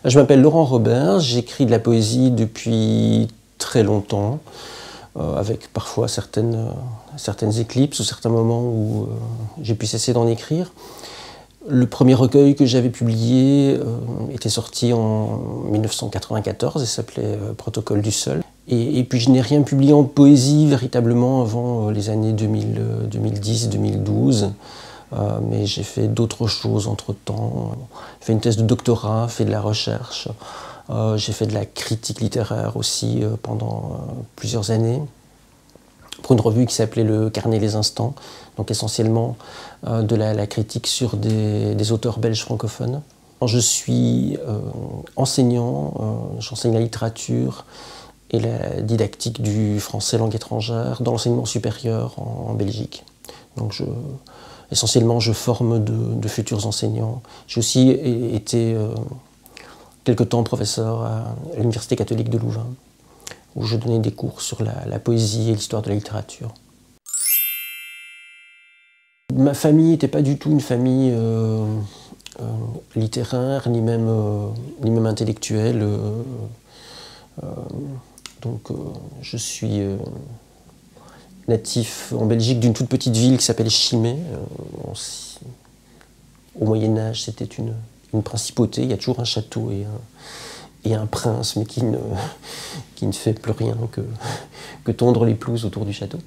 Je m'appelle Laurent Robert, j'écris de la poésie depuis très longtemps, avec parfois certaines éclipses ou certains moments où j'ai pu cesser d'en écrire. Le premier recueil que j'avais publié était sorti en 1994 et s'appelait Protocole du Seul. Et puis je n'ai rien publié en poésie véritablement avant les années 2010-2012. Mais j'ai fait d'autres choses entre-temps. J'ai fait une thèse de doctorat, fait de la recherche. J'ai fait de la critique littéraire aussi pendant plusieurs années, pour une revue qui s'appelait Le Carnet des Instants, donc essentiellement de la critique sur des auteurs belges francophones. Je suis enseignant, j'enseigne la littérature et la didactique du français langue étrangère dans l'enseignement supérieur en Belgique. Donc essentiellement, je forme de futurs enseignants. J'ai aussi été quelque temps professeur à l'Université catholique de Louvain, où je donnais des cours sur la poésie et l'histoire de la littérature. Ma famille n'était pas du tout une famille littéraire, ni même intellectuelle. Donc je suis natif en Belgique d'une toute petite ville qui s'appelle Chimay. Au Moyen-Âge, c'était une principauté. Il y a toujours un château et un prince, mais qui ne fait plus rien que tondre les pelouses autour du château.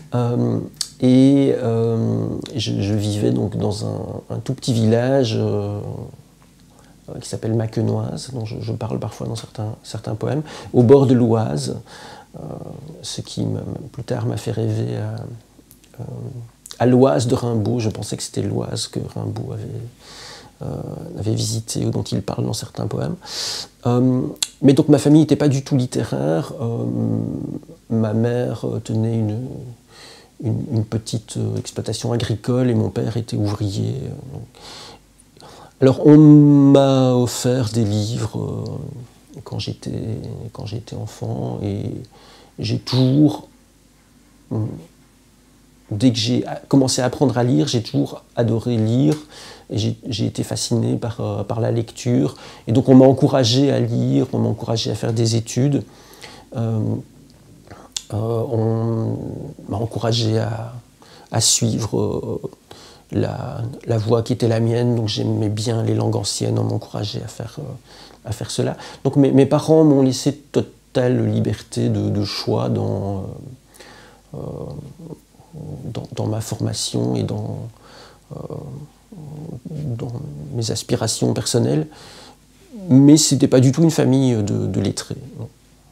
Je vivais donc dans un tout petit village qui s'appelle Maquenoise, dont je parle parfois dans certains poèmes, au bord de l'Oise, ce qui plus tard m'a fait rêver à l'Oise de Rimbaud. Je pensais que c'était l'Oise que Rimbaud avait visité ou dont il parle dans certains poèmes. Mais donc ma famille n'était pas du tout littéraire. Ma mère tenait une petite exploitation agricole et mon père était ouvrier. Alors on m'a offert des livres quand j'étais enfant et j'ai toujours, dès que j'ai commencé à apprendre à lire, j'ai toujours adoré lire et j'ai été fasciné par la lecture. Et donc on m'a encouragé à lire, on m'a encouragé à faire des études. On m'a encouragé à suivre la voie qui était la mienne, donc j'aimais bien les langues anciennes, on m'encourageait à faire cela. Donc mes parents m'ont laissé totale liberté de choix dans ma formation et dans mes aspirations personnelles, mais ce n'était pas du tout une famille de lettrés. Non.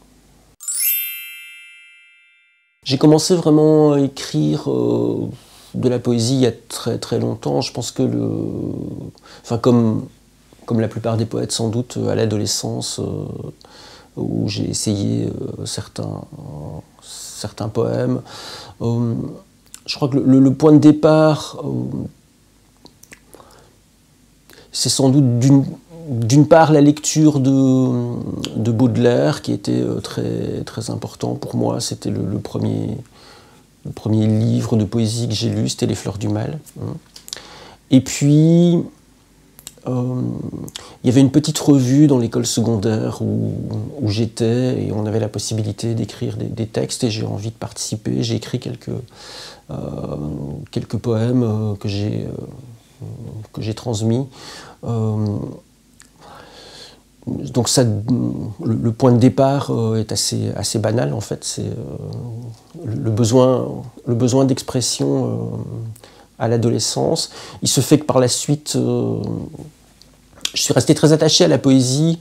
J'ai commencé vraiment à écrire de la poésie il y a très très longtemps. Je pense que comme la plupart des poètes sans doute à l'adolescence, où j'ai essayé certains poèmes. Je crois que le point de départ, c'est sans doute d'une part la lecture de Baudelaire, qui était très, très important pour moi. C'était le premier livre de poésie que j'ai lu, c'était Les Fleurs du Mal. Et puis, il y avait une petite revue dans l'école secondaire où j'étais et on avait la possibilité d'écrire des textes et j'ai eu envie de participer. J'ai écrit quelques poèmes que j'ai transmis. Donc le point de départ est assez banal en fait. C'est le besoin d'expression à l'adolescence. Il se fait que par la suite, je suis resté très attaché à la poésie,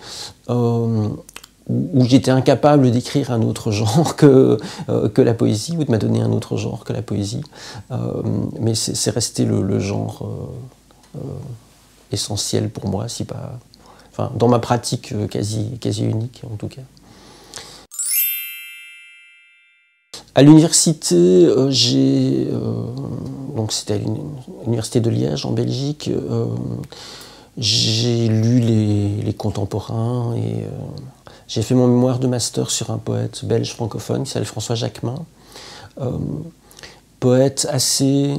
où j'étais incapable d'écrire un autre genre que la poésie, ou de m'adonner un autre genre que la poésie. Mais c'est resté le genre essentiel pour moi, si pas... Enfin, dans ma pratique quasi unique, en tout cas. À l'université, donc c'était à l'université de Liège, en Belgique, j'ai lu les contemporains et j'ai fait mon mémoire de master sur un poète belge francophone qui s'appelle François Jacquemin. Poète assez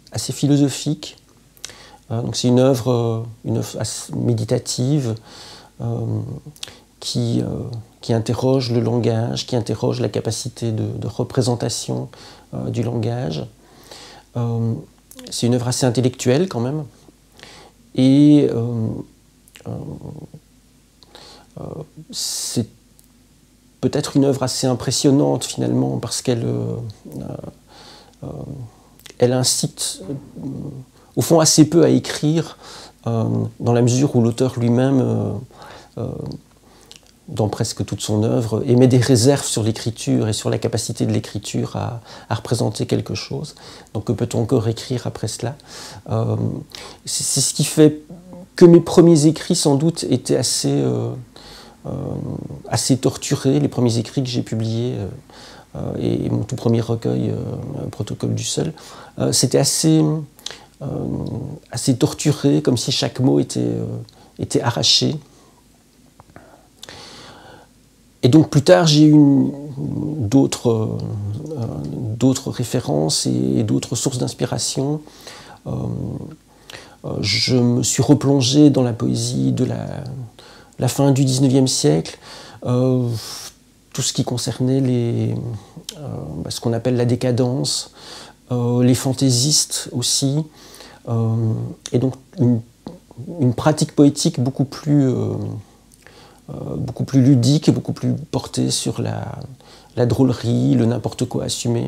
philosophique. Donc c'est une œuvre assez méditative, qui interroge le langage, qui interroge la capacité de représentation du langage. C'est une œuvre assez intellectuelle quand même, et c'est peut-être une œuvre assez impressionnante finalement, parce qu'elle elle incite au fond assez peu à écrire, dans la mesure où l'auteur lui-même, dans presque toute son œuvre, émet des réserves sur l'écriture et sur la capacité de l'écriture à représenter quelque chose. Donc que peut-on encore écrire après cela? C'est ce qui fait que mes premiers écrits, sans doute, étaient assez torturés. Les premiers écrits que j'ai publiés, et mon tout premier recueil, Protocole du seul, c'était assez torturé, comme si chaque mot était arraché. Et donc plus tard, j'ai eu d'autres références et d'autres sources d'inspiration. Je me suis replongé dans la poésie de la fin du XIXe siècle, tout ce qui concernait ce qu'on appelle la décadence, les fantaisistes aussi, et donc une pratique poétique beaucoup plus ludique et beaucoup plus portée sur la drôlerie, le n'importe quoi assumé.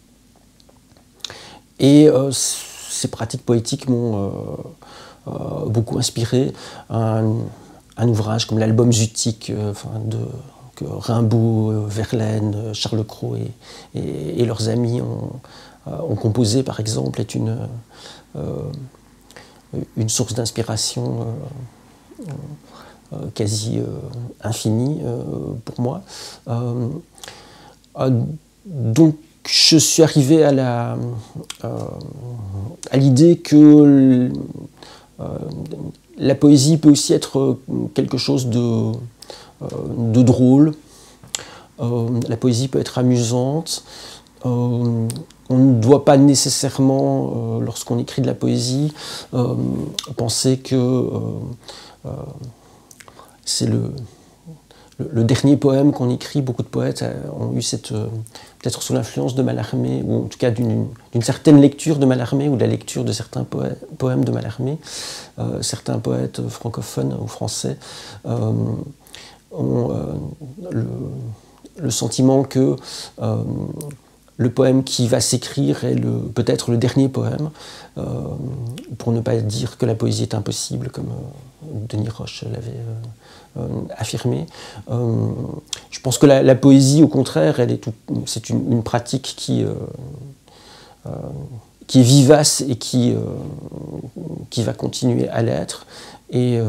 Et ces pratiques poétiques m'ont beaucoup inspiré. Un ouvrage comme l'album Zutique que Rimbaud, Verlaine, Charles Cros et leurs amis ont composé, par exemple, est une source d'inspiration quasi infinie pour moi. Donc je suis arrivé à l'idée que la poésie peut aussi être quelque chose de drôle. La poésie peut être amusante. On ne doit pas nécessairement, lorsqu'on écrit de la poésie, penser que c'est le dernier poème qu'on écrit. Beaucoup de poètes ont eu peut-être sous l'influence de Mallarmé, ou en tout cas d'une certaine lecture de Mallarmé, ou de la lecture de certains poèmes de Mallarmé. Certains poètes francophones ou français ont le sentiment que le poème qui va s'écrire est peut-être le dernier poème, pour ne pas dire que la poésie est impossible, comme Denis Roche l'avait affirmé. Je pense que la poésie, au contraire, c'est une pratique qui est vivace et qui va continuer à l'être, et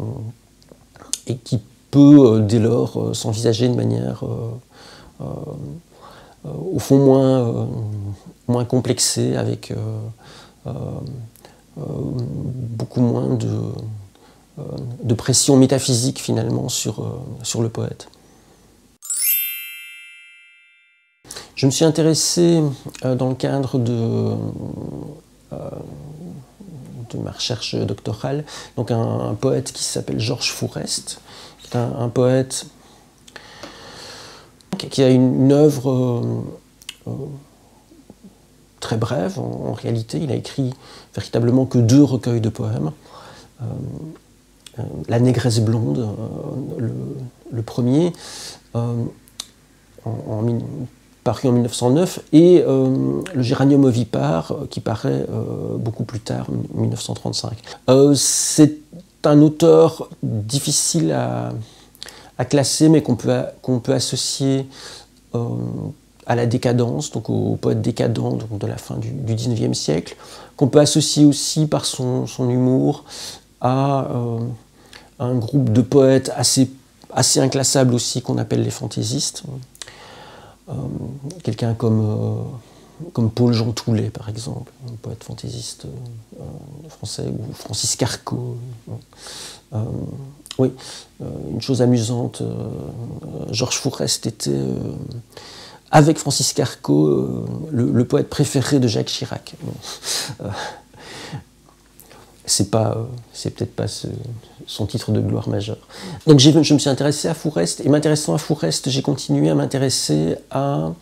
qui peut dès lors s'envisager de manière au fond moins complexée, avec beaucoup moins de pression métaphysique finalement sur le poète. Je me suis intéressé dans le cadre de ma recherche doctorale, donc un poète qui s'appelle Georges Fourest, qui est un poète qui a une œuvre très brève en réalité. Il a écrit véritablement que 2 recueils de poèmes. La Négresse blonde, le premier, paru en 1909, et le Géranium ovipare, qui paraît beaucoup plus tard, 1935. C'est un auteur difficile à classer, mais qu'on peut associer à la décadence, donc au poète décadent donc de la fin du XIXe siècle, qu'on peut associer aussi par son humour à un groupe de poètes assez inclassables aussi, qu'on appelle les fantaisistes. Quelqu'un comme Paul-Jean Toulet, par exemple, un poète fantaisiste français, ou Francis Carco. Oui, une chose amusante, Georges Fourest était, avec Francis Carco, le poète préféré de Jacques Chirac. C'est peut-être pas son titre de gloire majeure. Donc je me suis intéressé à Fourest, et m'intéressant à Fourest, j'ai continué à m'intéresser à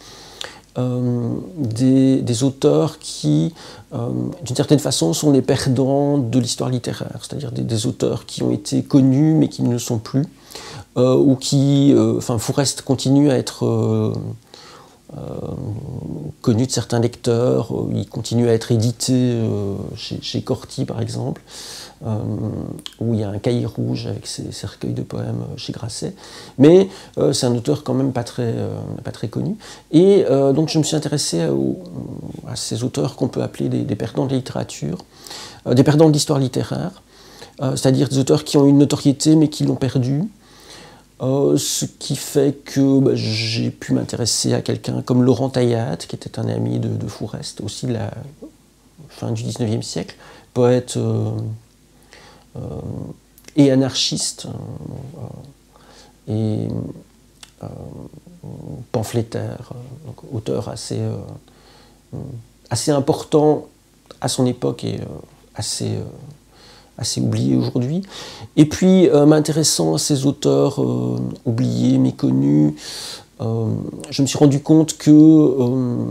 des auteurs qui, d'une certaine façon, sont les perdants de l'histoire littéraire, c'est-à-dire des auteurs qui ont été connus mais qui ne le sont plus, ou qui, Fourest continue à être connu de certains lecteurs, il continue à être édité chez Corti par exemple, où il y a un cahier rouge avec ses recueils de poèmes chez Grasset, mais c'est un auteur quand même pas très connu. Et donc je me suis intéressé à ces auteurs qu'on peut appeler des perdants de la littérature, des perdants de l'histoire littéraire, c'est-à-dire des auteurs qui ont une notoriété mais qui l'ont perdue. Ce qui fait que j'ai pu m'intéresser à quelqu'un comme Laurent Taillat, qui était un ami de Fourest, aussi de la fin du XIXe siècle, poète et anarchiste, et pamphlétaire, donc auteur assez important à son époque et assez oublié aujourd'hui. Et puis, m'intéressant à ces auteurs oubliés, méconnus, je me suis rendu compte que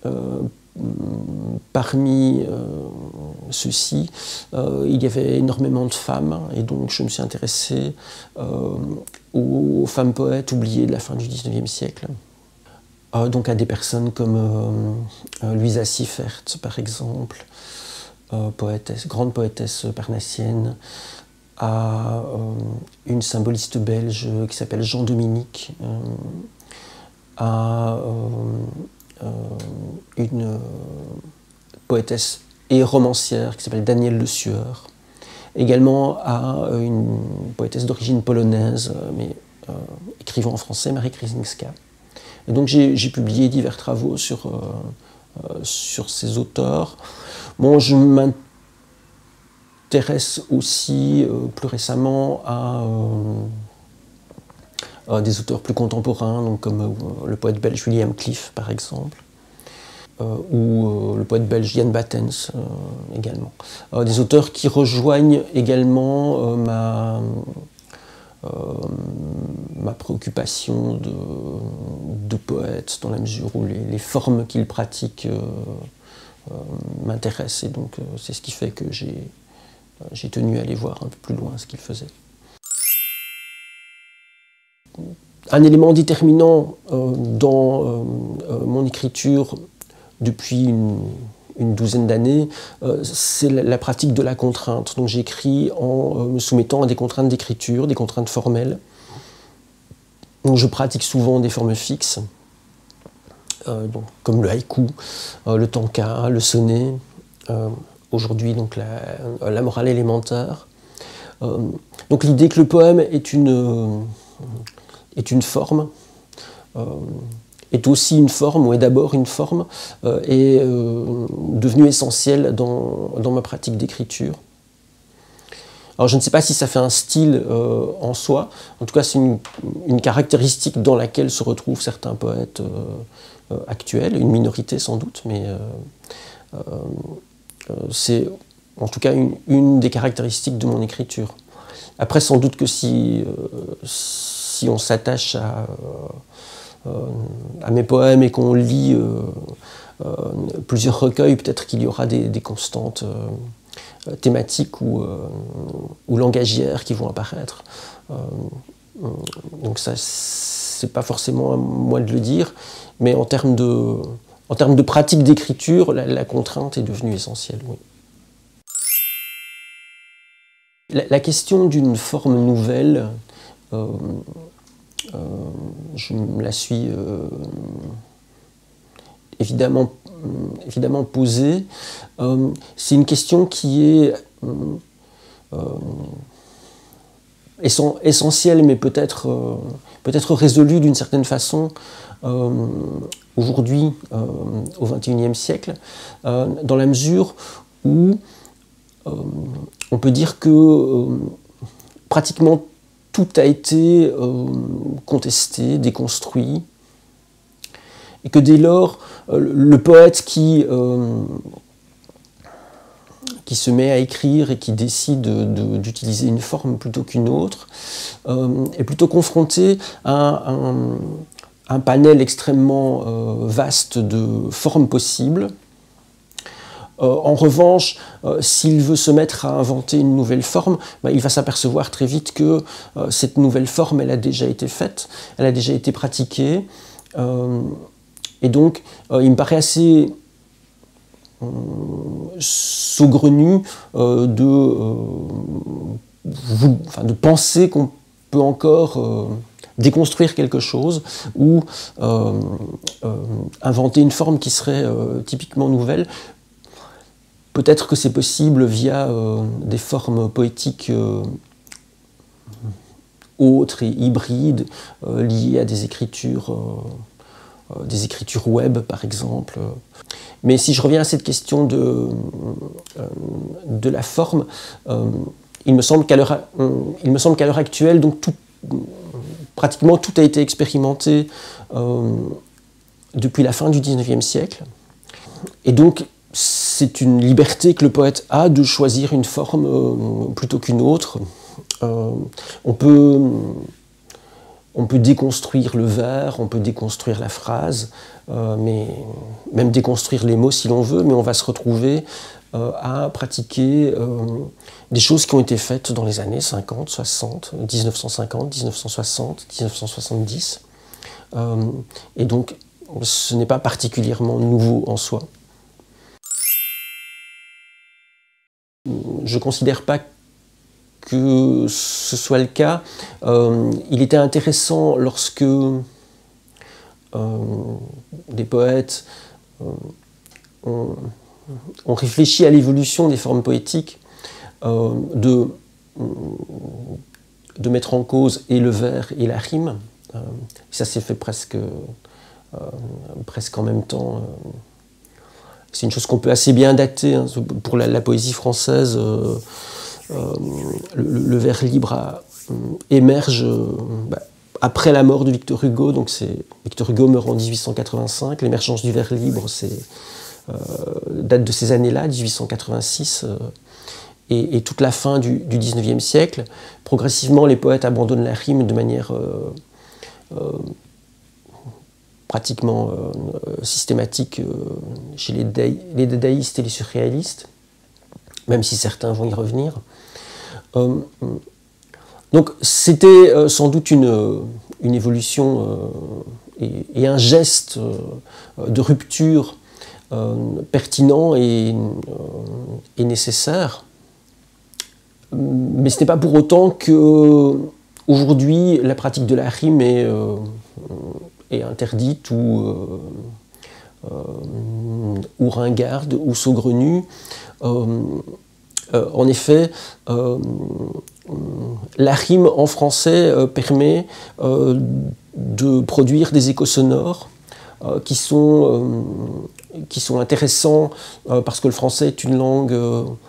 parmi ceux-ci, il y avait énormément de femmes, et donc je me suis intéressé aux femmes poètes oubliées de la fin du XIXe siècle. Donc à des personnes comme Louisa Siffert, par exemple, grande poétesse parnassienne, à une symboliste belge qui s'appelle Jean Dominique, à une poétesse et romancière qui s'appelle Danielle Le Sueur, également à une poétesse d'origine polonaise, mais écrivant en français, Marie Krzyzewska. Et donc j'ai publié divers travaux sur ces auteurs. Bon, je m'intéresse aussi plus récemment à des auteurs plus contemporains, donc comme le poète belge William Cliff par exemple, ou le poète belge Jan Battens également. Des auteurs qui rejoignent également ma préoccupation de poète, dans la mesure où les formes qu'ils pratiquent m'intéresse, et donc c'est ce qui fait que j'ai tenu à aller voir un peu plus loin ce qu'il faisait. Un élément déterminant dans mon écriture depuis une douzaine d'années, c'est la pratique de la contrainte. Donc j'écris en me soumettant à des contraintes d'écriture, des contraintes formelles. Donc je pratique souvent des formes fixes, donc, comme le haïku, le tanka, le sonnet, aujourd'hui donc la morale élémentaire. Donc l'idée que le poème est une forme, est aussi une forme, ou est d'abord une forme, est devenue essentielle dans ma pratique d'écriture. Alors je ne sais pas si ça fait un style en soi, en tout cas c'est une caractéristique dans laquelle se retrouvent certains poètes actuels, une minorité sans doute, mais c'est en tout cas une des caractéristiques de mon écriture. Après sans doute que si on s'attache à mes poèmes et qu'on lit plusieurs recueils, peut-être qu'il y aura des constantes thématiques ou langagières qui vont apparaître. Donc ça, c'est pas forcément à moi de le dire, mais en termes de pratique d'écriture, la contrainte est devenue essentielle, oui. La question d'une forme nouvelle, je me la suis évidemment posée. C'est une question qui est essentielle, mais peut-être résolue d'une certaine façon aujourd'hui, au XXIe siècle, dans la mesure où on peut dire que pratiquement tout a été contesté, déconstruit, et que dès lors, le poète qui qui se met à écrire et qui décide d'utiliser une forme plutôt qu'une autre, est plutôt confronté à un panel extrêmement vaste de formes possibles. En revanche, s'il veut se mettre à inventer une nouvelle forme, il va s'apercevoir très vite que cette nouvelle forme, elle a déjà été faite, elle a déjà été pratiquée, et donc il me paraît assez saugrenu de penser qu'on peut encore déconstruire quelque chose ou inventer une forme qui serait typiquement nouvelle. Peut-être que c'est possible via des formes poétiques autres et hybrides liées à des écritures web, par exemple. Mais si je reviens à cette question de la forme, il me semble qu'à l'heure actuelle, donc pratiquement tout a été expérimenté depuis la fin du XIXe siècle. Et donc, c'est une liberté que le poète a de choisir une forme plutôt qu'une autre. On peut déconstruire le vers, on peut déconstruire la phrase, mais même déconstruire les mots si l'on veut, mais on va se retrouver à pratiquer des choses qui ont été faites dans les années 50, 60, 1950, 1960, 1970. Et donc, ce n'est pas particulièrement nouveau en soi. Je ne considère pas que ce soit le cas. Il était intéressant lorsque des poètes ont réfléchi à l'évolution des formes poétiques, de mettre en cause et le vers et la rime. Ça s'est fait presque en même temps. C'est une chose qu'on peut assez bien dater, hein. Pour la poésie française. Le vers libre émerge après la mort de Victor Hugo. Donc Victor Hugo meurt en 1885. L'émergence du vers libre date de ces années-là, 1886, et toute la fin du XIXe siècle. Progressivement, les poètes abandonnent la rime de manière pratiquement systématique chez les dadaïstes et les surréalistes, même si certains vont y revenir. Donc c'était sans doute une évolution et un geste de rupture pertinent et nécessaire. Mais ce n'est pas pour autant qu'aujourd'hui la pratique de la rime est interdite ou ringarde ou saugrenue. En effet, la rime en français permet de produire des échos sonores qui sont intéressants parce que le français est une langue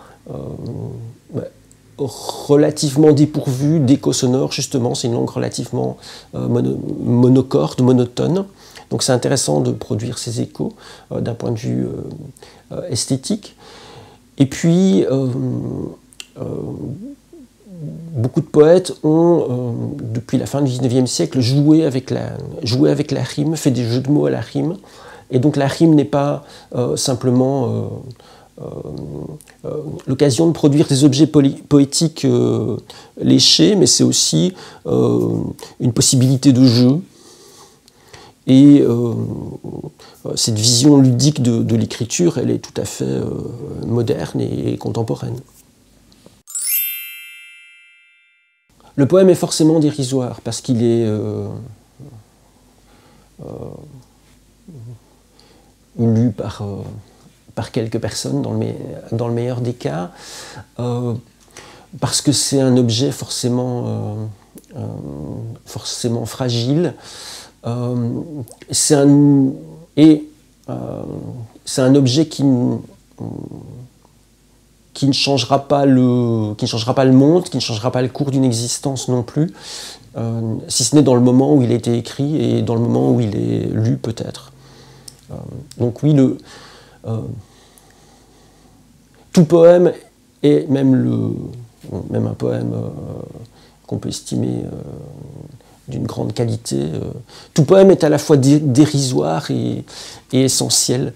relativement dépourvue d'échos sonores, justement. C'est une langue relativement monocorde, monotone. Donc c'est intéressant de produire ces échos d'un point de vue esthétique. Et puis, beaucoup de poètes ont, depuis la fin du XIXe siècle, joué avec la rime, fait des jeux de mots à la rime. Et donc la rime n'est pas simplement l'occasion de produire des objets poétiques léchés, mais c'est aussi une possibilité de jeu. Et cette vision ludique de l'écriture, elle est tout à fait moderne et contemporaine. Le poème est forcément dérisoire parce qu'il est lu par quelques personnes dans le meilleur des cas, parce que c'est un objet forcément fragile. C'est un objet qui ne changera pas le monde, qui ne changera pas le cours d'une existence non plus, si ce n'est dans le moment où il a été écrit et dans le moment où il est lu peut-être. Donc oui, tout poème et même un poème qu'on peut estimer d'une grande qualité. Tout poème est à la fois dérisoire et essentiel.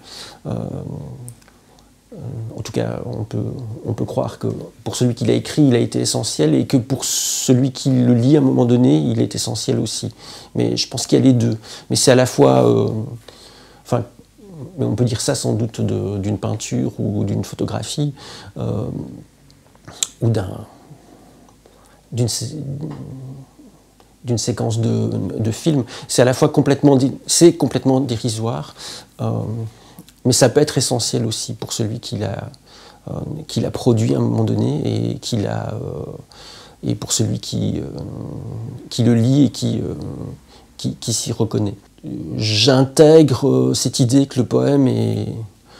En tout cas, on peut croire que pour celui qui l'a écrit, il a été essentiel, et que pour celui qui le lit à un moment donné, il est essentiel aussi. Mais je pense qu'il y a les deux. Mais c'est à la fois... enfin, on peut dire ça sans doute d'une peinture ou d'une photographie, ou d'une séquence de film. C'est à la fois complètement dérisoire, mais ça peut être essentiel aussi pour celui qui l'a produit à un moment donné, et pour celui qui le lit et qui s'y reconnaît. J'intègre cette idée que le poème est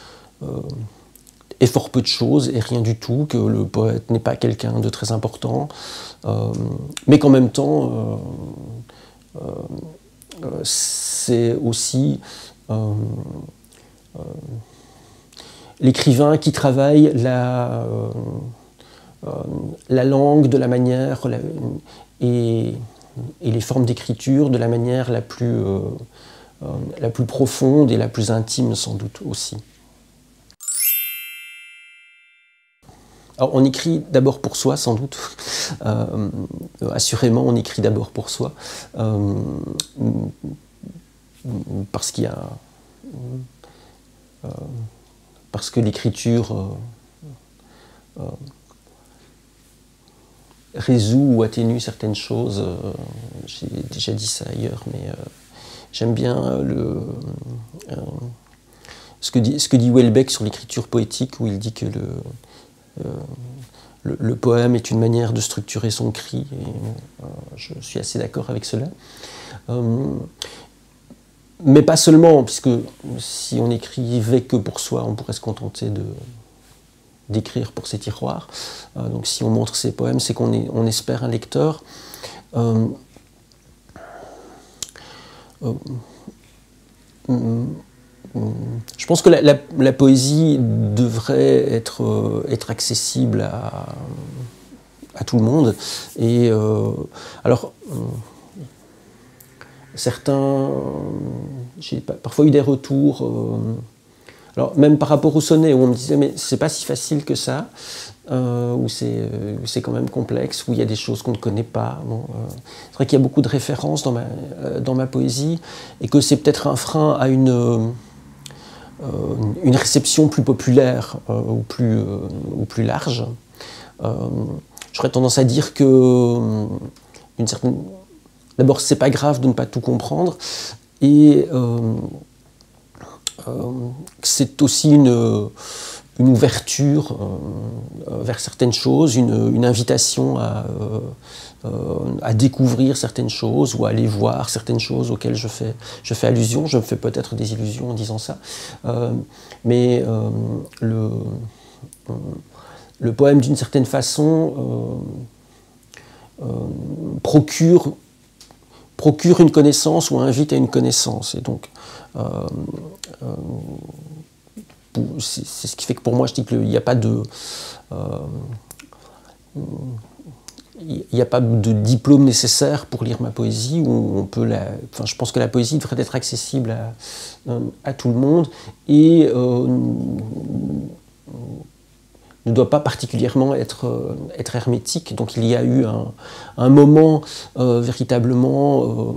fort peu de choses et rien du tout, que le poète n'est pas quelqu'un de très important, mais qu'en même temps, c'est aussi l'écrivain qui travaille la langue de la manière et les formes d'écriture de la manière la plus profonde et la plus intime sans doute aussi. Alors on écrit d'abord pour soi sans doute, assurément on écrit d'abord pour soi, parce qu'il y a... parce que l'écriture résout ou atténue certaines choses. J'ai déjà dit ça ailleurs, mais j'aime bien ce que dit Houellebecq sur l'écriture poétique, où il dit que le poème est une manière de structurer son cri, et je suis assez d'accord avec cela. Mais pas seulement, puisque si on n'écrivait que pour soi, on pourrait se contenter d'écrire pour ses tiroirs. Donc si on montre ses poèmes, c'est qu'on espère un lecteur. Je pense que la poésie devrait être accessible à tout le monde. Et alors, certains... J'ai parfois eu des retours... alors, même par rapport au sonnet, où on me disait « mais c'est pas si facile que ça », où c'est quand même complexe, où il y a des choses qu'on ne connaît pas. Bon, c'est vrai qu'il y a beaucoup de références dans ma poésie, et que c'est peut-être un frein à une réception plus populaire ou plus large. J'aurais tendance à dire que d'abord, c'est pas grave de ne pas tout comprendre, et c'est aussi une ouverture vers certaines choses, une invitation à découvrir certaines choses ou à aller voir certaines choses auxquelles je fais allusion. Je me fais peut-être des illusions en disant ça. Mais le poème, d'une certaine façon, procure une connaissance ou invite à une connaissance. Et donc, c'est ce qui fait que pour moi, je dis qu'il n'y a pas de... il n'y a pas de diplôme nécessaire pour lire ma poésie, où on peut enfin, je pense que la poésie devrait être accessible à tout le monde, et ne doit pas particulièrement être hermétique. Donc il y a eu un moment véritablement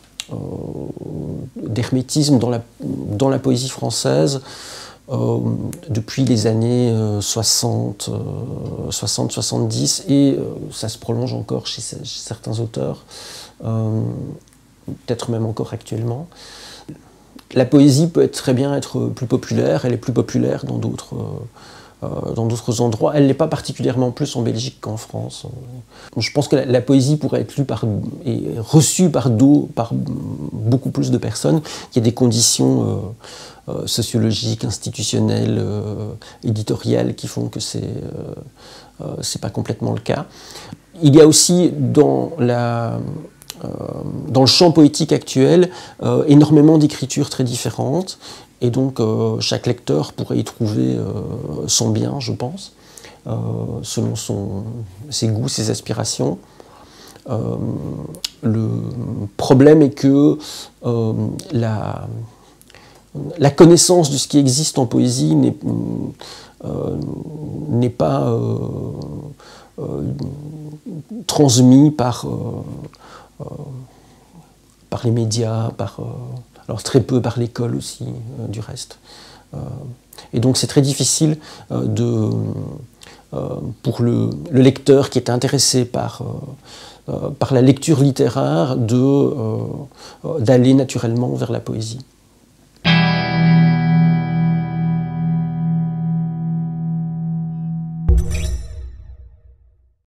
d'hermétisme dans la poésie française, depuis les années 60-70, et ça se prolonge encore chez certains auteurs, peut-être même encore actuellement. La poésie peut très bien être plus populaire, elle est plus populaire dans d'autres endroits. Elle n'est pas particulièrement plus en Belgique qu'en France. Je pense que la poésie pourrait être lue et reçue par beaucoup plus de personnes. Il y a des conditions sociologiques, institutionnelles, éditoriales qui font que c'est pas complètement le cas. Il y a aussi dans le champ poétique actuel énormément d'écritures très différentes. Et donc, chaque lecteur pourrait y trouver son bien, je pense. selon ses goûts, ses aspirations. Le problème est que la connaissance de ce qui existe en poésie n'est pas transmise par les médias, alors très peu par l'école aussi, du reste. Et donc c'est très difficile pour le lecteur qui est intéressé par la lecture littéraire d'aller naturellement vers la poésie.